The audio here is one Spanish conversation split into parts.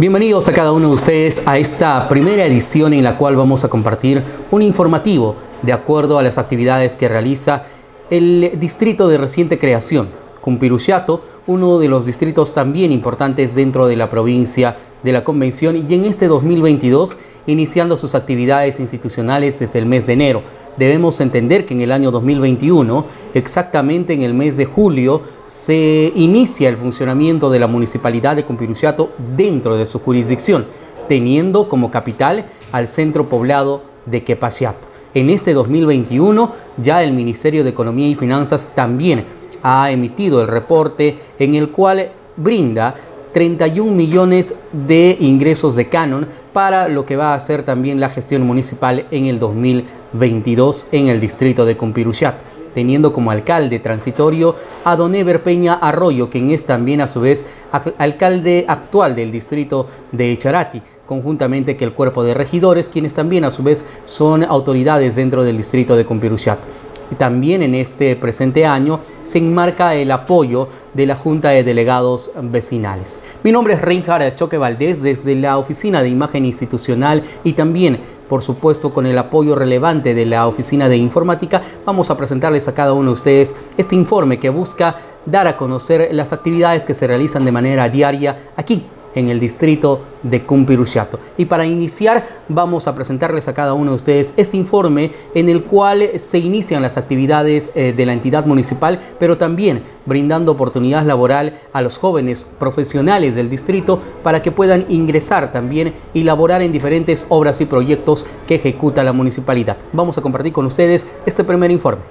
Bienvenidos a cada uno de ustedes a esta primera edición en la cual vamos a compartir un informativo de acuerdo a las actividades que realiza el distrito de reciente creación, Cumpiruchato, uno de los distritos también importantes dentro de la provincia de la Convención, y en este 2022 iniciando sus actividades institucionales desde el mes de enero. Debemos entender que en el año 2021, exactamente en el mes de julio, se inicia el funcionamiento de la municipalidad de Cumpiruchato dentro de su jurisdicción, teniendo como capital al centro poblado de Quepaciato. En este 2021 ya el Ministerio de Economía y Finanzas también ha emitido el reporte en el cual brinda 31 millones de ingresos de canon para lo que va a ser también la gestión municipal en el 2022 en el distrito de Cumpiruchato, teniendo como alcalde transitorio a don Eber Peña Arroyo, quien es también a su vez alcalde actual del distrito de Echarati, conjuntamente que el cuerpo de regidores, quienes también a su vez son autoridades dentro del distrito de Cumpiruchato. Y también en este presente año se enmarca el apoyo de la Junta de Delegados Vecinales. Mi nombre es Reinhard Choque Valdés, desde la Oficina de Imagen Institucional y también, por supuesto, con el apoyo relevante de la Oficina de Informática, vamos a presentarles a cada uno de ustedes este informe que busca dar a conocer las actividades que se realizan de manera diaria aquí en el distrito de Cumpiruchato. Y para iniciar vamos a presentarles a cada uno de ustedes este informe en el cual se inician las actividades de la entidad municipal, pero también brindando oportunidad laboral a los jóvenes profesionales del distrito para que puedan ingresar también y laborar en diferentes obras y proyectos que ejecuta la municipalidad. Vamos a compartir con ustedes este primer informe.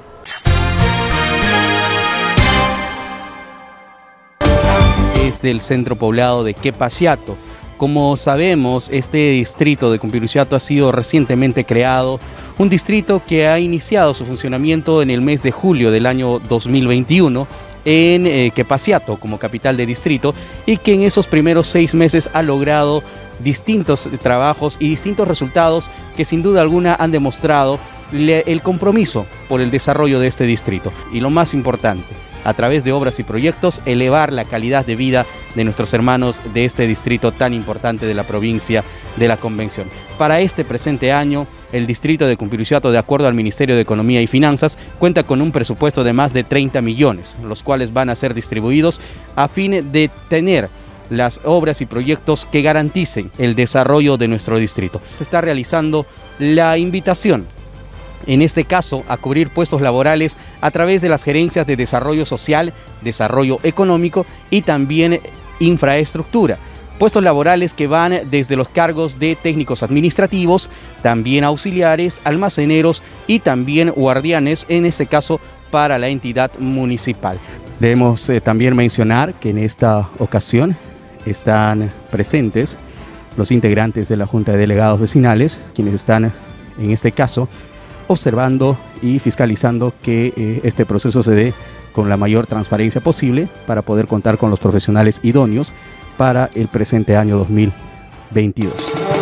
Del centro poblado de Quepaciato. Como sabemos, este distrito de Cumpiruchato ha sido recientemente creado, un distrito que ha iniciado su funcionamiento en el mes de julio del año 2021 en Quepaciato como capital de distrito, y que en esos primeros 6 meses ha logrado distintos trabajos y distintos resultados que sin duda alguna han demostrado el compromiso por el desarrollo de este distrito. Y lo más importante, a través de obras y proyectos, elevar la calidad de vida de nuestros hermanos de este distrito tan importante de la provincia de la Convención. Para este presente año, el distrito de Cumpiruchato, de acuerdo al Ministerio de Economía y Finanzas, cuenta con un presupuesto de más de 30 millones, los cuales van a ser distribuidos a fin de tener las obras y proyectos que garanticen el desarrollo de nuestro distrito. Se está realizando la invitación, en este caso, a cubrir puestos laborales a través de las gerencias de desarrollo social, desarrollo económico y también infraestructura. Puestos laborales que van desde los cargos de técnicos administrativos, también auxiliares, almaceneros y también guardianes, en este caso para la entidad municipal. Debemos también mencionar que en esta ocasión están presentes los integrantes de la Junta de Delegados Vecinales, quienes están en este caso observando y fiscalizando que este proceso se dé con la mayor transparencia posible para poder contar con los profesionales idóneos para el presente año 2022.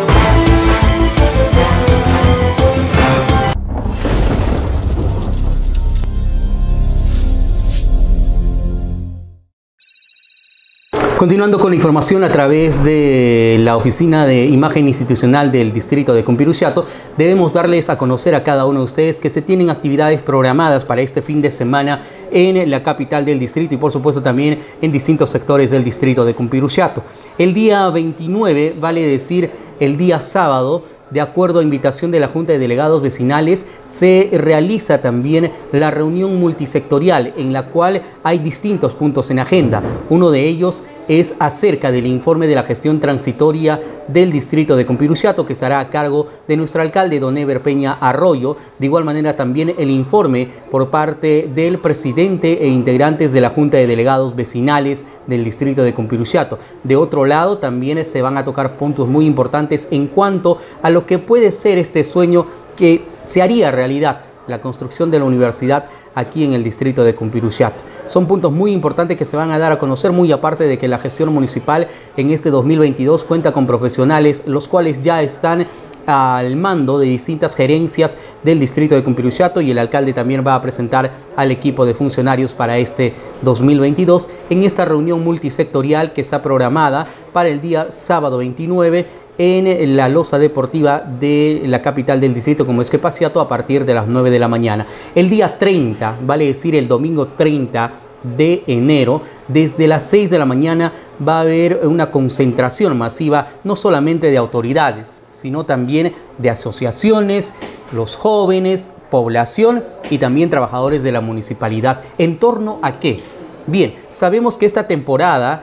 Continuando con la información a través de la Oficina de Imagen Institucional del distrito de Cumpiruchato, debemos darles a conocer a cada uno de ustedes que se tienen actividades programadas para este fin de semana en la capital del distrito y por supuesto también en distintos sectores del distrito de Cumpiruchato. El día 29, vale decir el día sábado, de acuerdo a invitación de la Junta de Delegados Vecinales, se realiza también la reunión multisectorial en la cual hay distintos puntos en agenda. Uno de ellos es acerca del informe de la gestión transitoria del distrito de Cumpiruchato, que estará a cargo de nuestro alcalde, don Eber Peña Arroyo. De igual manera también el informe por parte del presidente e integrantes de la Junta de Delegados Vecinales del distrito de Cumpiruchato. De otro lado también se van a tocar puntos muy importantes en cuanto a lo que puede ser este sueño que se haría realidad la construcción de la universidad aquí en el distrito de Cumpiruchato. Son puntos muy importantes que se van a dar a conocer, muy aparte de que la gestión municipal en este 2022 cuenta con profesionales, los cuales ya están al mando de distintas gerencias del distrito de Cumpiruchato, y el alcalde también va a presentar al equipo de funcionarios para este 2022 en esta reunión multisectorial que está programada para el día sábado 29 en la loza deportiva de la capital del distrito, como es Quepaciato, a partir de las 9 de la mañana. El día 30, vale decir el domingo 30 de enero, desde las 6 de la mañana va a haber una concentración masiva, no solamente de autoridades, sino también de asociaciones, los jóvenes, población y también trabajadores de la municipalidad. ¿En torno a qué? Bien, sabemos que esta temporada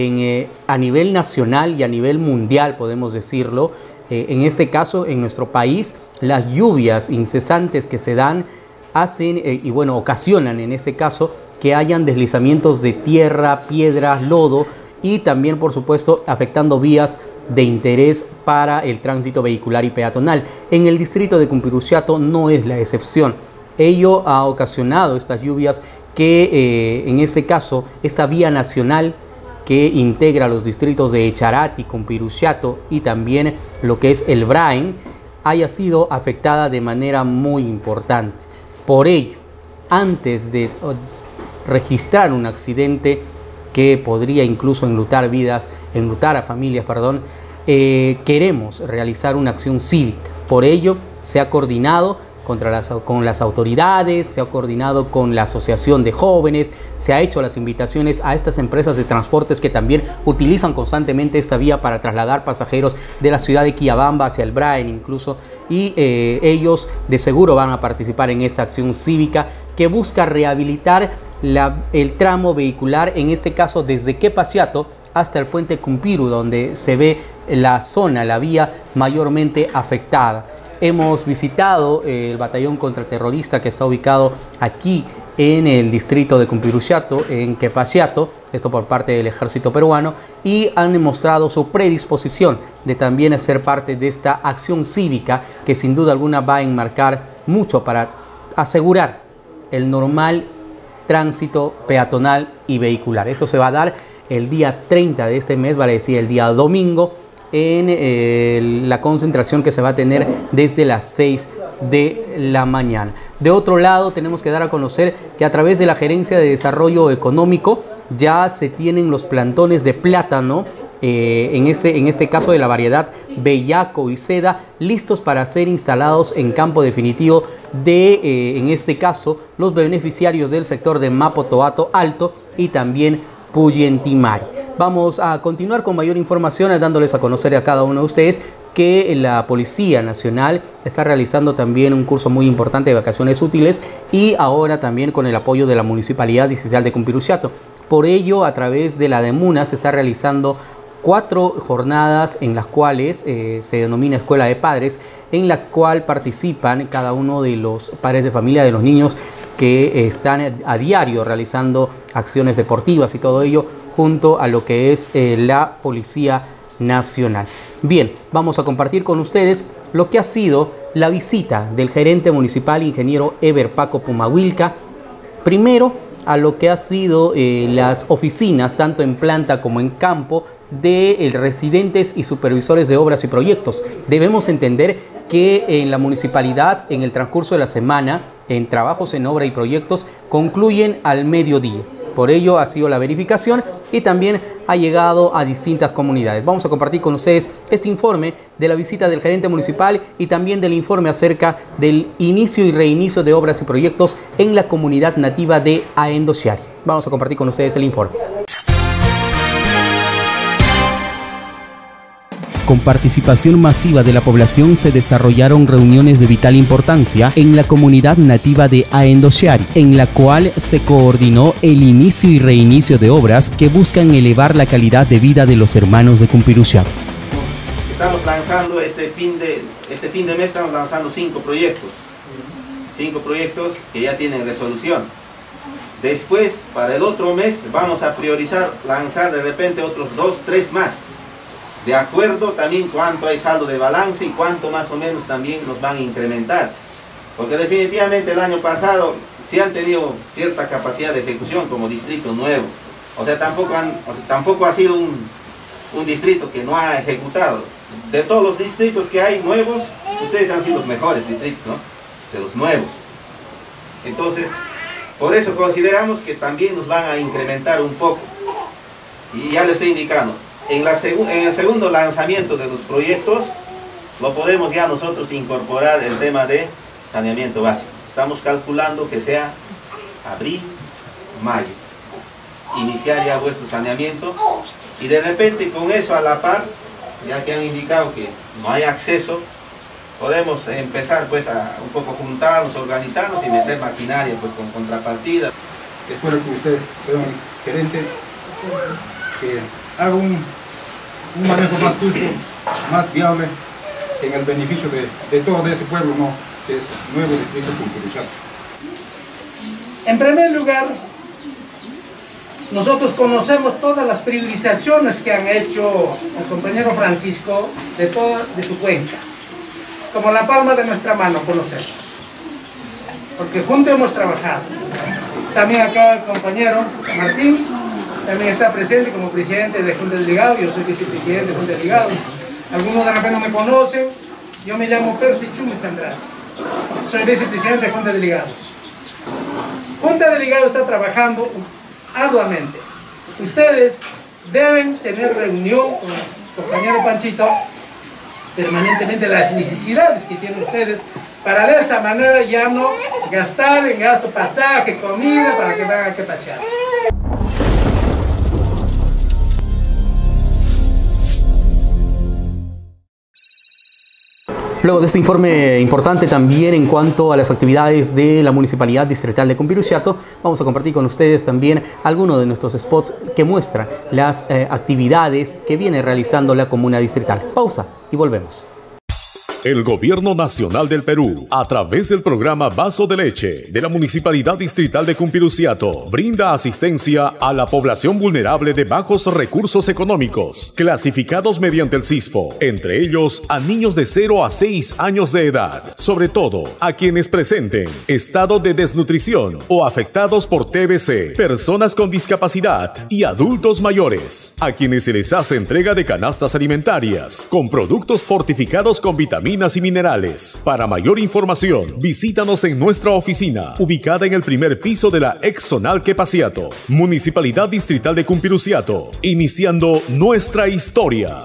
a nivel nacional y a nivel mundial, podemos decirlo, en este caso en nuestro país, las lluvias incesantes que se dan hacen y bueno, ocasionan en este caso que hayan deslizamientos de tierra, piedras, lodo, y también por supuesto afectando vías de interés para el tránsito vehicular y peatonal. En el distrito de Cumpiruchato no es la excepción. Ello ha ocasionado estas lluvias que en este caso esta vía nacional que integra los distritos de Echarati, Cumpiruchato y también lo que es el Brain, haya sido afectada de manera muy importante. Por ello, antes de registrar un accidente que podría incluso enlutar a familias, queremos realizar una acción cívica. Por ello, se ha coordinado con las autoridades, se ha coordinado con la asociación de jóvenes, se ha hecho las invitaciones a estas empresas de transportes que también utilizan constantemente esta vía para trasladar pasajeros de la ciudad de Quillabamba hacia el Brain incluso, y ellos de seguro van a participar en esta acción cívica que busca rehabilitar el tramo vehicular, en este caso desde Quepaciato hasta el puente Cumpiru, donde se ve la vía mayormente afectada. Hemos visitado el batallón contraterrorista que está ubicado aquí en el distrito de Cumpiruchato, en Quepaciato, esto por parte del ejército peruano, y han demostrado su predisposición de también ser parte de esta acción cívica que sin duda alguna va a enmarcar mucho para asegurar el normal tránsito peatonal y vehicular. Esto se va a dar el día 30 de este mes, vale decir el día domingo, en la concentración que se va a tener desde las 6 de la mañana. De otro lado, tenemos que dar a conocer que a través de la Gerencia de Desarrollo Económico ya se tienen los plantones de plátano, en este caso de la variedad Bellaco y Seda, listos para ser instalados en campo definitivo de, en este caso, los beneficiarios del sector de Mapo Toato Alto y también Puyentimari. Vamos a continuar con mayor información, dándoles a conocer a cada uno de ustedes que la Policía Nacional está realizando también un curso muy importante de vacaciones útiles, y ahora también con el apoyo de la Municipalidad Distrital de Cumpiruchato. Por ello, a través de la DEMUNA se está realizando 4 jornadas en las cuales se denomina Escuela de Padres, en la cual participan cada uno de los padres de familia de los niños que están a diario realizando acciones deportivas y todo ello junto a lo que es la Policía Nacional. Bien, vamos a compartir con ustedes lo que ha sido la visita del gerente municipal, ingeniero Eber Paco Pumahuilca, primero a lo que ha sido las oficinas, tanto en planta como en campo, de residentes y supervisores de obras y proyectos. Debemos entender que en la municipalidad, en el transcurso de la semana, en trabajos en obra y proyectos, concluyen al mediodía. Por ello ha sido la verificación y también ha llegado a distintas comunidades. Vamos a compartir con ustedes este informe de la visita del gerente municipal y también del informe acerca del inicio y reinicio de obras y proyectos en la comunidad nativa de Aendosiari. Vamos a compartir con ustedes el informe. Con participación masiva de la población se desarrollaron reuniones de vital importancia en la comunidad nativa de Aendosiari, en la cual se coordinó el inicio y reinicio de obras que buscan elevar la calidad de vida de los hermanos de Cumpiruchato. Estamos lanzando este fin de mes estamos lanzando 5 proyectos. 5 proyectos que ya tienen resolución. Después, para el otro mes, vamos a priorizar lanzar de repente otros 2, 3 más. De acuerdo también cuánto hay saldo de balance y cuánto más o menos también nos van a incrementar. Porque definitivamente el año pasado sí han tenido cierta capacidad de ejecución como distrito nuevo. O sea, tampoco ha sido un distrito que no ha ejecutado. De todos los distritos que hay nuevos, ustedes han sido los mejores distritos, ¿no? De los nuevos. Entonces, por eso consideramos que también nos van a incrementar un poco. Y ya les estoy indicando, en el segundo lanzamiento de los proyectos, lo podemos ya nosotros incorporar el tema de saneamiento básico. Estamos calculando que sea abril, mayo. Iniciar ya vuestro saneamiento y de repente con eso a la par, ya que han indicado que no hay acceso, podemos empezar pues a un poco juntarnos, organizarnos y meter maquinaria pues con contrapartida. Espero que usted, señor gerente, que haga un manejo más justo, más viable en el beneficio de todo ese pueblo, ¿no?, que es nuevo distrito Cumpirushato. En primer lugar, nosotros conocemos todas las priorizaciones que han hecho el compañero Francisco de su cuenca. Como la palma de nuestra mano conocemos. Porque juntos hemos trabajado. También acá el compañero Martín también está presente como presidente de Junta de Delegados. Yo soy vicepresidente de Junta de Delegados. Algunos de repente no me conocen. Yo me llamo Percy Chumis Andrade. Soy vicepresidente de Junta de Delegados. Junta de Delegados está trabajando arduamente. Ustedes deben tener reunión con el compañero Panchito permanentemente las necesidades que tienen ustedes para de esa manera ya no gastar en gasto pasaje, comida, para que vayan que pasear. Luego de este informe importante también en cuanto a las actividades de la Municipalidad Distrital de Cumpirushato, vamos a compartir con ustedes también algunos de nuestros spots que muestran las actividades que viene realizando la Comuna Distrital. Pausa y volvemos. El Gobierno Nacional del Perú, a través del programa Vaso de Leche de la Municipalidad Distrital de Cumpirushato, brinda asistencia a la población vulnerable de bajos recursos económicos, clasificados mediante el CISFO, entre ellos a niños de 0 a 6 años de edad, sobre todo a quienes presenten estado de desnutrición o afectados por TBC, personas con discapacidad y adultos mayores, a quienes se les hace entrega de canastas alimentarias con productos fortificados con vitaminas y minerales. Para mayor información, visítanos en nuestra oficina, ubicada en el primer piso de la ex Zonal Quepaciato, Municipalidad Distrital de Cumpirushato, iniciando nuestra historia.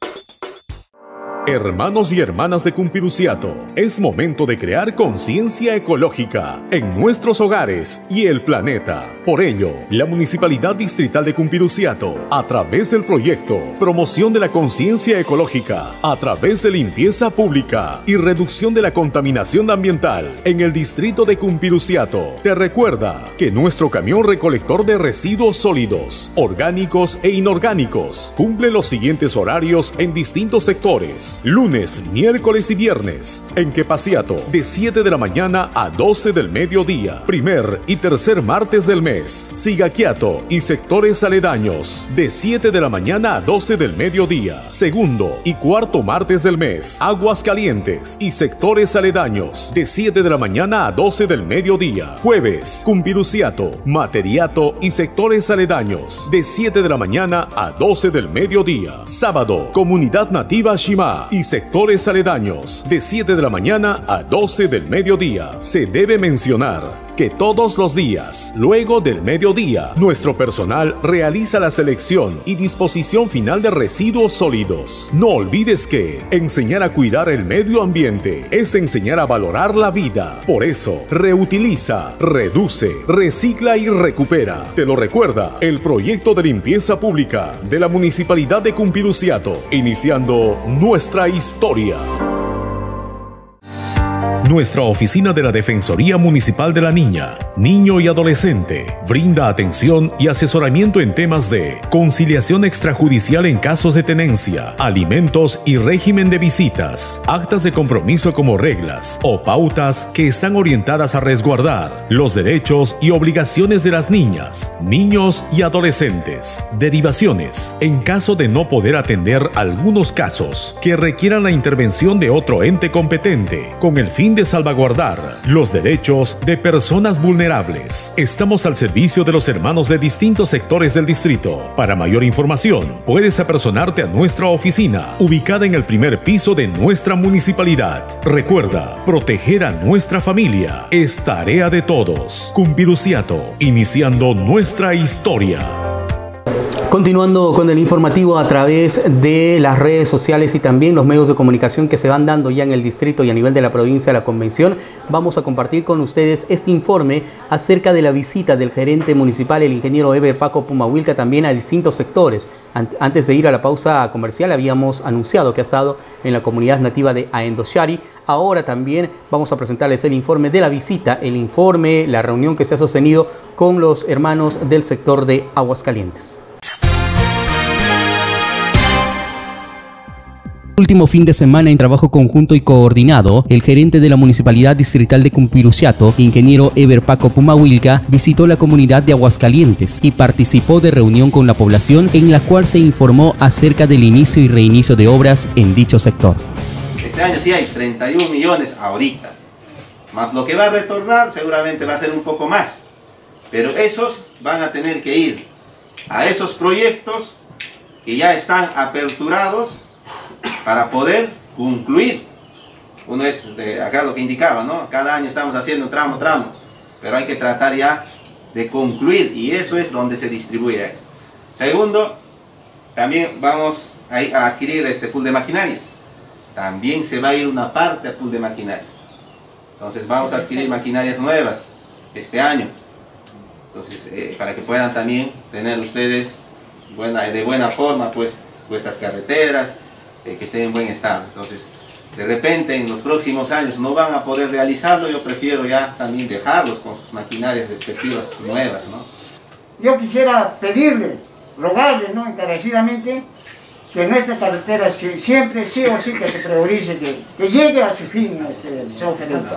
Hermanos y hermanas de Cumpirushato, es momento de crear conciencia ecológica en nuestros hogares y el planeta. Por ello, la Municipalidad Distrital de Cumpirushato, a través del proyecto Promoción de la Conciencia Ecológica, a través de limpieza pública y reducción de la contaminación ambiental en el distrito de Cumpirushato, te recuerda que nuestro camión recolector de residuos sólidos, orgánicos e inorgánicos, cumple los siguientes horarios en distintos sectores. Lunes, miércoles y viernes, en Quepaciato, de 7 de la mañana a 12 del mediodía. Primer y tercer martes del mes. Sigaquiato y sectores aledaños, de 7 de la mañana a 12 del mediodía. Segundo y cuarto martes del mes. Aguascalientes y sectores aledaños, de 7 de la mañana a 12 del mediodía. Jueves, Cumpirushato, Materiato y sectores aledaños, de 7 de la mañana a 12 del mediodía. Sábado, Comunidad Nativa Shima y sectores aledaños, de 7 de la mañana a 12 del mediodía. Se debe mencionar que todos los días, luego del mediodía, nuestro personal realiza la selección y disposición final de residuos sólidos. No olvides que enseñar a cuidar el medio ambiente es enseñar a valorar la vida. Por eso, reutiliza, reduce, recicla y recupera. Te lo recuerda el proyecto de limpieza pública de la Municipalidad de Cumpirushato, iniciando nuestra historia. Nuestra oficina de la Defensoría Municipal de la Niña, Niño y Adolescente brinda atención y asesoramiento en temas de conciliación extrajudicial en casos de tenencia, alimentos y régimen de visitas, actas de compromiso como reglas o pautas que están orientadas a resguardar los derechos y obligaciones de las niñas, niños y adolescentes. Derivaciones en caso de no poder atender algunos casos que requieran la intervención de otro ente competente con el fin de de salvaguardar los derechos de personas vulnerables. Estamos al servicio de los hermanos de distintos sectores del distrito. Para mayor información, puedes apersonarte a nuestra oficina, ubicada en el primer piso de nuestra municipalidad. Recuerda, proteger a nuestra familia es tarea de todos. Cumpiruciato, iniciando nuestra historia. Continuando con el informativo a través de las redes sociales y también los medios de comunicación que se van dando ya en el distrito y a nivel de la provincia de la Convención, vamos a compartir con ustedes este informe acerca de la visita del gerente municipal, el ingeniero Eber Paco Pumawilca, también a distintos sectores. Antes de ir a la pausa comercial habíamos anunciado que ha estado en la comunidad nativa de Aendoshari. Ahora también vamos a presentarles el informe de la visita, el informe, la reunión que se ha sostenido con los hermanos del sector de Aguascalientes. Último fin de semana, en trabajo conjunto y coordinado, el gerente de la Municipalidad Distrital de Cumpiruciato, ingeniero Eber Paco Pumawilca, visitó la comunidad de Aguascalientes y participó de reunión con la población en la cual se informó acerca del inicio y reinicio de obras en dicho sector. Este año sí hay 31 millones ahorita, más lo que va a retornar seguramente va a ser un poco más, pero esos van a tener que ir a esos proyectos que ya están aperturados para poder concluir. Uno es, acá lo que indicaba, ¿no? Cada año estamos haciendo tramo, pero hay que tratar ya de concluir y eso es donde se distribuye. Segundo, también vamos a adquirir este pool de maquinarias. También se va a ir una parte al pool de maquinarias. Entonces vamos a adquirir maquinarias nuevas este año. Entonces, para que puedan también tener ustedes de buena forma, pues, vuestras carreteras, que estén en buen estado. Entonces, de repente en los próximos años no van a poder realizarlo, yo prefiero ya también dejarlos con sus maquinarias respectivas nuevas, ¿no? Yo quisiera pedirle, rogarle, ¿no?, encarecidamente, que nuestra carretera siempre, sí o sí, que se priorice, que llegue a su fin, señor gerente.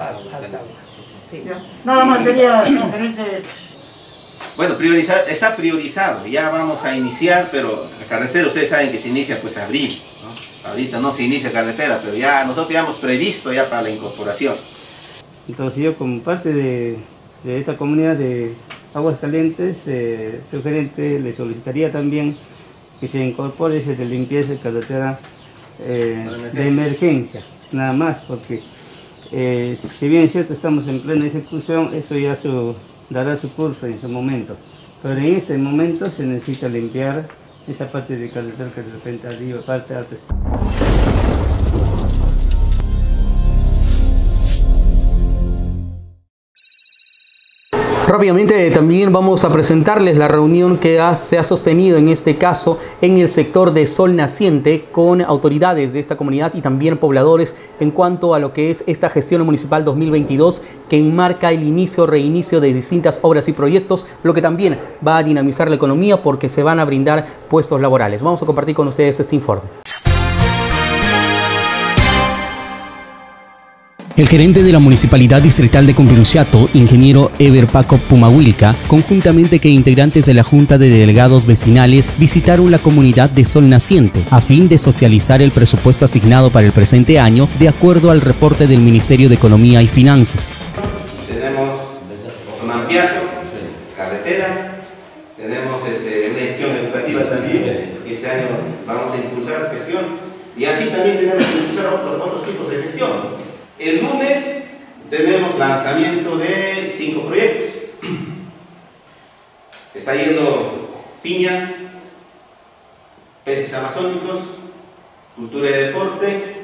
Nada más sería, señor gerente. Bueno, está priorizado, ya vamos a iniciar, pero la carretera ustedes saben que se inicia pues abril, ¿no? Ahorita no se inicia carretera, pero ya nosotros ya hemos previsto ya para la incorporación. Entonces yo como parte de esta comunidad de Aguascalientes, su gerente le solicitaría también que se incorpore ese de limpieza de carretera de emergencia, nada más, porque si bien es cierto estamos en plena ejecución, eso ya dará su curso en su momento, pero en este momento se necesita limpiar esa parte de carretera que de repente arriba, parte alta está. Rápidamente también vamos a presentarles la reunión que se ha sostenido en este caso en el sector de Sol Naciente con autoridades de esta comunidad y también pobladores en cuanto a lo que es esta gestión municipal 2022 que enmarca el inicio, reinicio de distintas obras y proyectos, lo que también va a dinamizar la economía porque se van a brindar puestos laborales. Vamos a compartir con ustedes este informe. El gerente de la Municipalidad Distrital de Cumpiruciato, ingeniero Eber Paco Pumawilca, conjuntamente con integrantes de la Junta de Delegados Vecinales, visitaron la comunidad de Sol Naciente a fin de socializar el presupuesto asignado para el presente año de acuerdo al reporte del Ministerio de Economía y Finanzas. Tenemos una ampliación, carretera, tenemos una edición educativa también, este año vamos a impulsar gestión y así también tenemos que impulsar otros tipos de gestión. El lunes tenemos lanzamiento de 5 proyectos. Está yendo piña, peces amazónicos, cultura y deporte,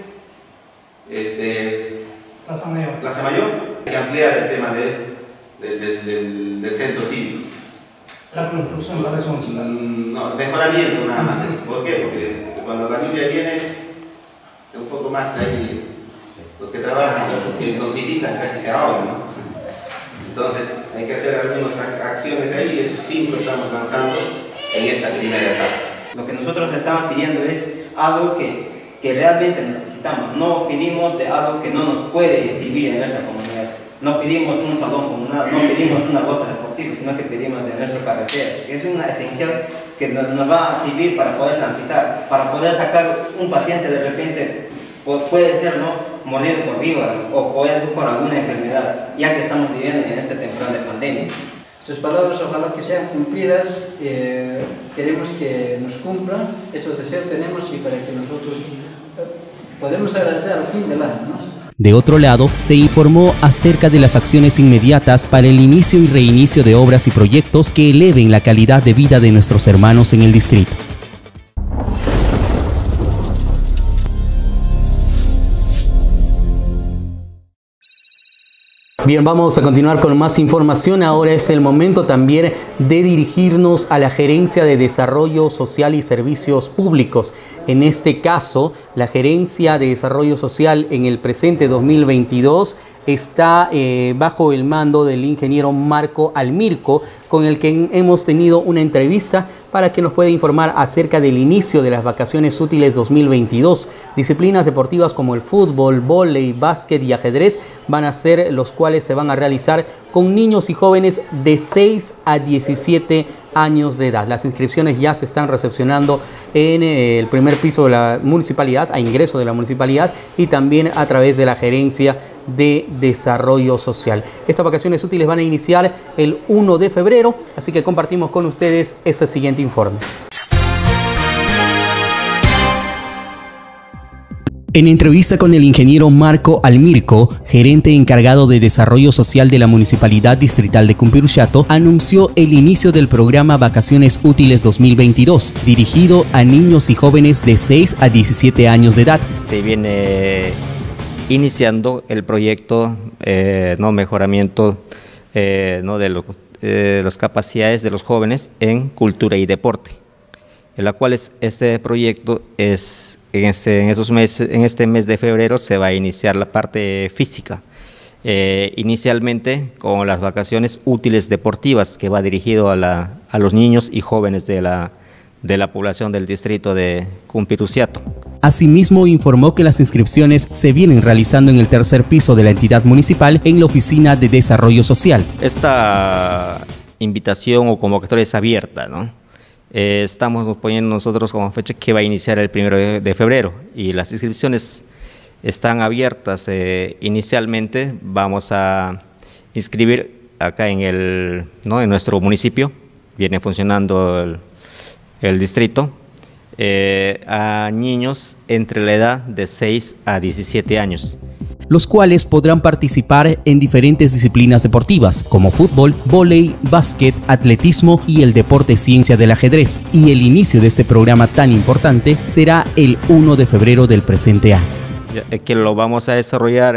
Plaza Mayor. Hay que ampliar el tema del centro cívico. La construcción, ¿cuáles son? No, mejoramiento nada más. ¿Por qué? Porque cuando la lluvia viene, un poco más ahí. Los que trabajan, los que nos visitan casi se ahogan, ¿no? Entonces hay que hacer algunas acciones ahí y esos 5 estamos lanzando en esta primera etapa. Lo que nosotros estamos pidiendo es algo que realmente necesitamos. No pedimos de algo que no nos puede exhibir en nuestra comunidad. No pedimos un salón comunal, no pedimos una bolsa deportiva, sino que pedimos de nuestra carretera. Es una esencial que nos va a servir para poder transitar, para poder sacar un paciente de repente, puede ser, ¿no?, mordido por víboras o puede ser por alguna enfermedad, ya que estamos viviendo en esta temporada de pandemia. Sus palabras ojalá que sean cumplidas, queremos que nos cumplan, esos deseos tenemos y para que nosotros podemos agradecer al fin del año, ¿no? De otro lado, se informó acerca de las acciones inmediatas para el inicio y reinicio de obras y proyectos que eleven la calidad de vida de nuestros hermanos en el distrito. Bien, vamos a continuar con más información. Ahora es el momento también de dirigirnos a la Gerencia de Desarrollo Social y Servicios Públicos. En este caso, la Gerencia de Desarrollo Social en el presente 2022 está bajo el mando del ingeniero Marco Almirco, con el que hemos tenido una entrevista para que nos pueda informar acerca del inicio de las vacaciones útiles 2022. Disciplinas deportivas como el fútbol, vóley, básquet y ajedrez van a ser los cuales se van a realizar con niños y jóvenes de 6 a 17 años de edad. Las inscripciones ya se están recepcionando en el primer piso de la municipalidad, a ingreso de la municipalidad y también a través de la Gerencia de Desarrollo Social. Estas vacaciones útiles van a iniciar el 1 de febrero, así que compartimos con ustedes este siguiente informe. En entrevista con el ingeniero Marco Almirco, gerente encargado de Desarrollo Social de la Municipalidad Distrital de Cumpiruchato, anunció el inicio del programa Vacaciones Útiles 2022, dirigido a niños y jóvenes de 6 a 17 años de edad. Se viene iniciando el proyecto mejoramiento de las capacidades de los jóvenes en cultura y deporte, en la cual este proyecto es en este mes de febrero se va a iniciar la parte física, inicialmente con las vacaciones útiles deportivas, que va dirigido a los niños y jóvenes de la población del distrito de Cumpiruchato. Asimismo, informó que las inscripciones se vienen realizando en el tercer piso de la entidad municipal en la Oficina de Desarrollo Social. Esta invitación o convocatoria es abierta, ¿no? Estamos poniendo nosotros como fecha que va a iniciar el 1 de febrero y las inscripciones están abiertas. Inicialmente vamos a inscribir acá en nuestro municipio, viene funcionando el distrito, a niños entre la edad de 6 a 17 años. Los cuales podrán participar en diferentes disciplinas deportivas como fútbol, vóley, básquet, atletismo y el deporte ciencia del ajedrez. Y el inicio de este programa tan importante será el 1 de febrero del presente año. Que lo vamos a desarrollar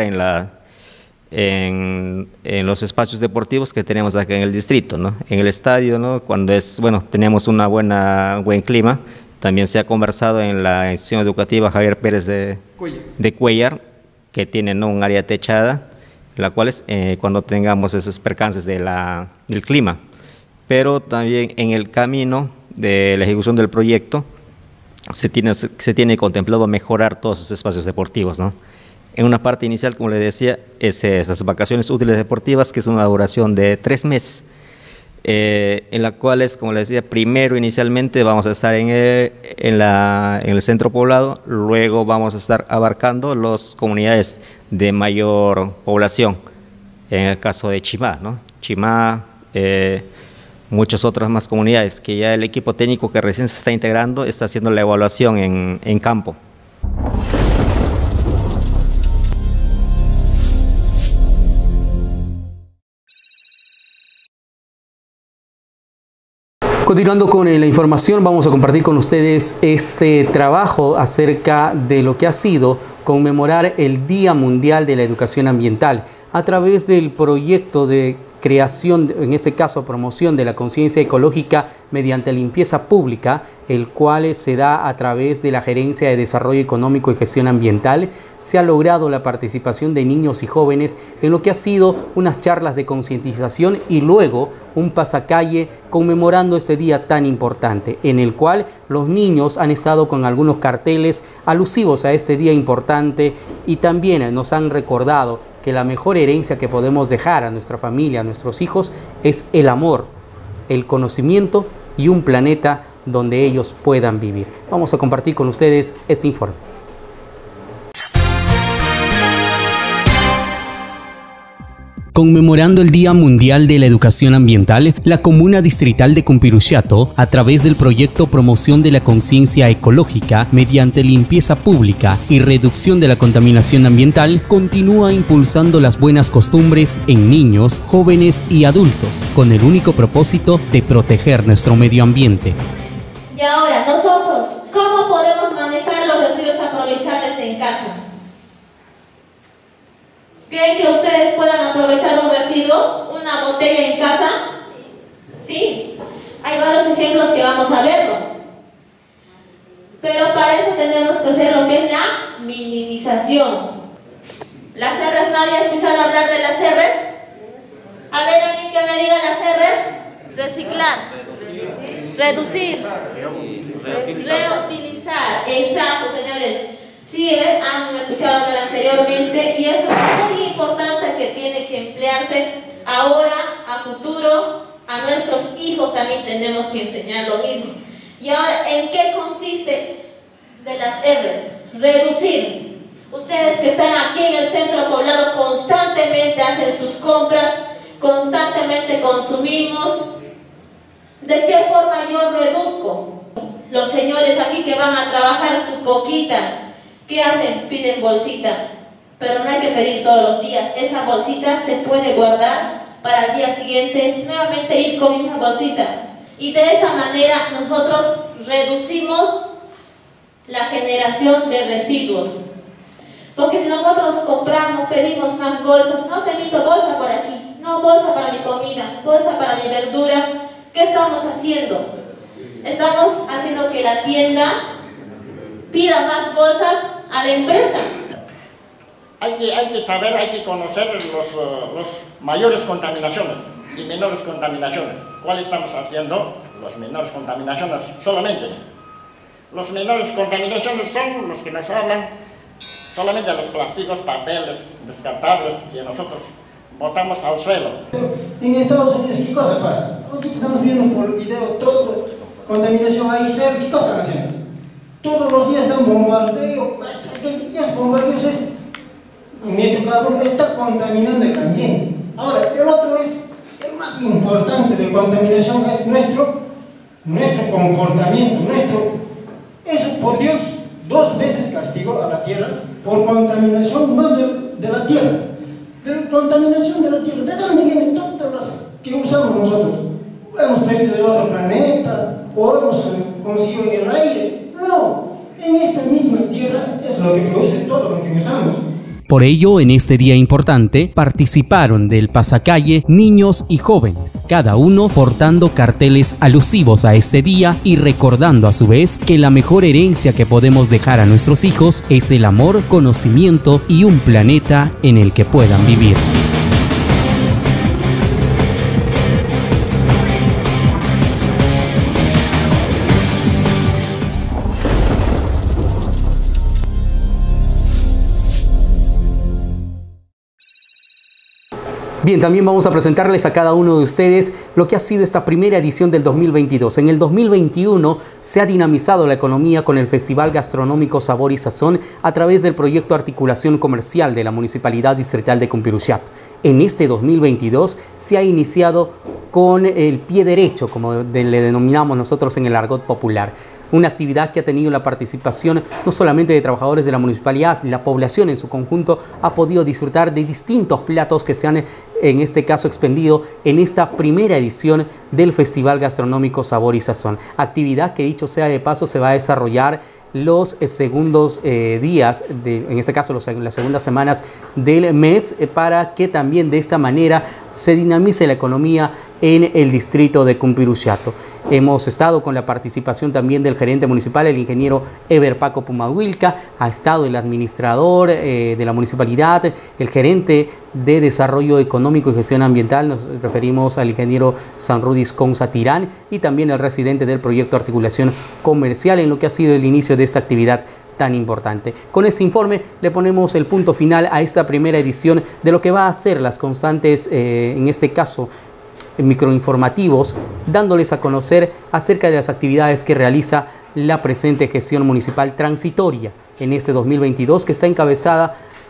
en los espacios deportivos que tenemos acá en el distrito, ¿no? En el estadio, ¿no? Cuando tenemos un buen clima. También se ha conversado en la institución educativa Javier Pérez de Cuellar, que tienen un área techada, la cual es cuando tengamos esos percances del clima. Pero también en el camino de la ejecución del proyecto se tiene contemplado mejorar todos esos espacios deportivos, ¿no? En una parte inicial, como le decía, es esas vacaciones útiles deportivas, que es una duración de 3 meses, en la cual, como les decía, primero inicialmente vamos a estar en el centro poblado, luego vamos a estar abarcando las comunidades de mayor población, en el caso de Chimá, ¿no? Chimá, muchas otras más comunidades que ya el equipo técnico que recién se está integrando está haciendo la evaluación en campo. Continuando con la información, vamos a compartir con ustedes este trabajo acerca de lo que ha sido conmemorar el Día Mundial de la Educación Ambiental a través del proyecto de creación, en este caso promoción de la conciencia ecológica mediante limpieza pública, el cual se da a través de la Gerencia de Desarrollo Económico y Gestión Ambiental. Se ha logrado la participación de niños y jóvenes en lo que ha sido unas charlas de concientización y luego un pasacalle conmemorando este día tan importante, en el cual los niños han estado con algunos carteles alusivos a este día importante y también nos han recordado que la mejor herencia que podemos dejar a nuestra familia, a nuestros hijos, es el amor, el conocimiento y un planeta donde ellos puedan vivir. Vamos a compartir con ustedes este informe. Conmemorando el Día Mundial de la Educación Ambiental, la Comuna Distrital de Cumpirushiato, a través del proyecto Promoción de la Conciencia Ecológica mediante limpieza pública y reducción de la contaminación ambiental, continúa impulsando las buenas costumbres en niños, jóvenes y adultos, con el único propósito de proteger nuestro medio ambiente. Y ahora, nosotros, ¿cómo podemos manejar los residuos aprovechables en casa? ¿Creen que ustedes puedan aprovechar un residuo, una botella en casa? Sí, hay varios ejemplos que vamos a verlo. Pero para eso tenemos que hacer lo que es la minimización. Las R's, ¿nadie ha escuchado hablar de las R's? A ver, alguien que me diga las R's. Reciclar, reducir, reutilizar. Exacto, señores. Sí, han escuchado hablar anteriormente y eso es muy importante que tiene que emplearse ahora, a futuro, a nuestros hijos también tenemos que enseñar lo mismo. Y ahora, ¿en qué consiste de las R's? Reducir. Ustedes que están aquí en el centro poblado constantemente hacen sus compras, constantemente consumimos. ¿De qué forma yo reduzco? Los señores aquí que van a trabajar su coquita, ¿qué hacen? Piden bolsita, pero no hay que pedir todos los días. Esa bolsita se puede guardar para el día siguiente, nuevamente ir con mi misma bolsita. Y de esa manera nosotros reducimos la generación de residuos. Porque si nosotros compramos, pedimos más bolsas, no se necesita bolsa por aquí, no bolsa para mi comida, bolsa para mi verdura, ¿qué estamos haciendo? Estamos haciendo que la tienda pida más bolsas a la empresa. Hay que saber, hay que conocer los mayores contaminaciones y menores contaminaciones. ¿Cuál estamos haciendo? Las menores contaminaciones solamente. Los menores contaminaciones son los que nos hablan solamente de los plásticos, papeles descartables que nosotros botamos al suelo. En Estados Unidos, ¿qué cosa pasa? Ahorita estamos viendo por el video todo, contaminación ahí cerca, ¿qué cosa están haciendo? Todos los días están bombardeo, esos bombardeos es nietro carbono, está contaminando el ambiente. Ahora, el otro es, el más importante de contaminación es nuestro comportamiento, eso por Dios 2 veces castigó a la tierra por contaminación más de la tierra. De contaminación de la tierra, ¿de dónde vienen todas las que usamos nosotros? ¿Hemos traído de otro planeta? ¿O hemos conseguido en el aire? No, en esta misma tierra es lo que produce todo lo que usamos. Por ello, en este día importante, participaron del pasacalle niños y jóvenes, cada uno portando carteles alusivos a este día y recordando a su vez que la mejor herencia que podemos dejar a nuestros hijos es el amor, conocimiento y un planeta en el que puedan vivir. Bien, también vamos a presentarles a cada uno de ustedes lo que ha sido esta primera edición del 2022. En el 2021 se ha dinamizado la economía con el Festival Gastronómico Sabor y Sazón a través del proyecto Articulación Comercial de la Municipalidad Distrital de Cumpirushiato. En este 2022 se ha iniciado con el pie derecho, como le denominamos nosotros en el argot popular. Una actividad que ha tenido la participación no solamente de trabajadores de la municipalidad, la población en su conjunto ha podido disfrutar de distintos platos que se han, en este caso, expendido en esta primera edición del Festival Gastronómico Sabor y Sazón. Actividad que, dicho sea de paso, se va a desarrollar los segundos días, en este caso las segundas semanas del mes, para que también de esta manera se dinamice la economía en el distrito de Cumpirushiato. Hemos estado con la participación también del gerente municipal, el ingeniero Eber Paco Pumahuilca, ha estado el administrador de la municipalidad, el gerente de Desarrollo Económico y Gestión Ambiental, nos referimos al ingeniero Sanrudis Conza Tirán, y también el residente del proyecto Articulación Comercial en lo que ha sido el inicio de esta actividad tan importante. Con este informe le ponemos el punto final a esta primera edición de lo que va a ser las constantes, en este caso, microinformativos, dándoles a conocer acerca de las actividades que realiza la presente gestión municipal transitoria en este 2022, que está encabezada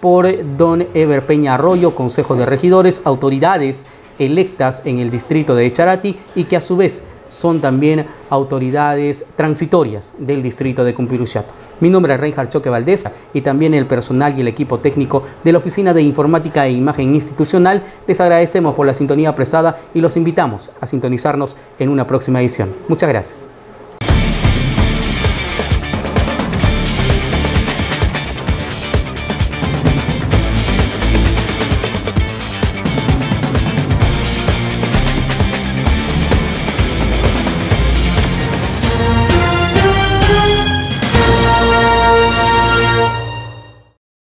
por don Ever Peña Arroyo, Consejo de Regidores, autoridades electas en el distrito de Echarati y que a su vez son también autoridades transitorias del distrito de Cumpiruchato. Mi nombre es Reinhard Choque Valdés y también el personal y el equipo técnico de la Oficina de Informática e Imagen Institucional. Les agradecemos por la sintonía prestada y los invitamos a sintonizarnos en una próxima edición. Muchas gracias.